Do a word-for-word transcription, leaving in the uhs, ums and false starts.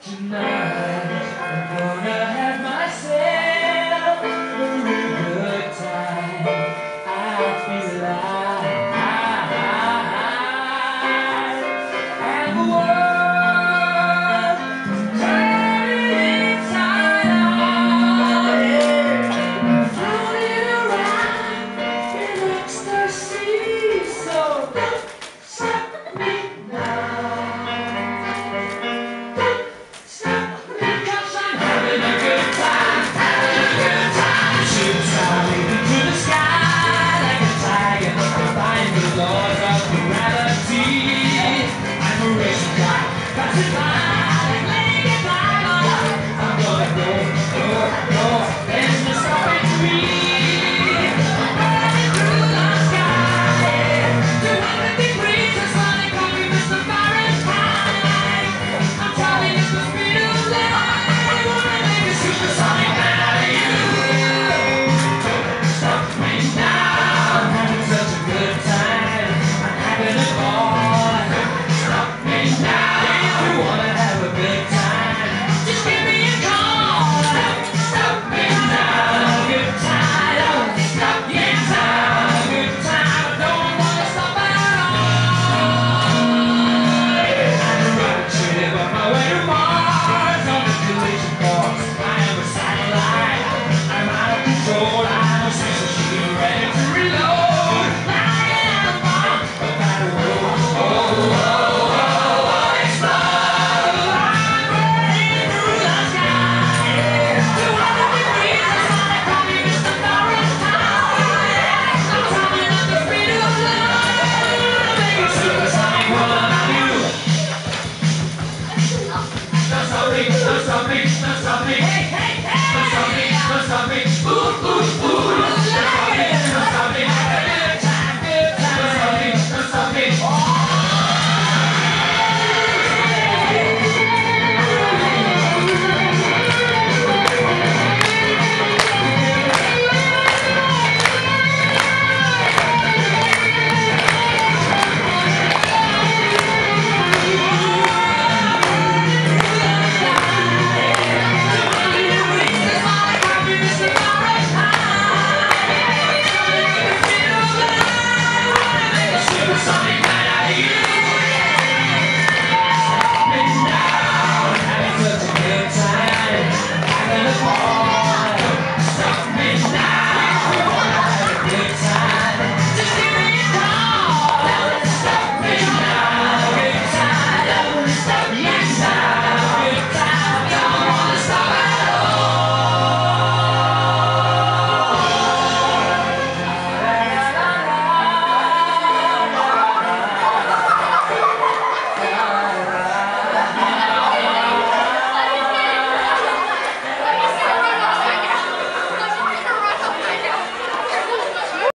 Tonight I'm gonna have myself a real good time. I feel alive, and the world is turning inside out, yeah. Floating around in ecstasy, so don't stop me now. Laws of gravity. I'm a racing guy.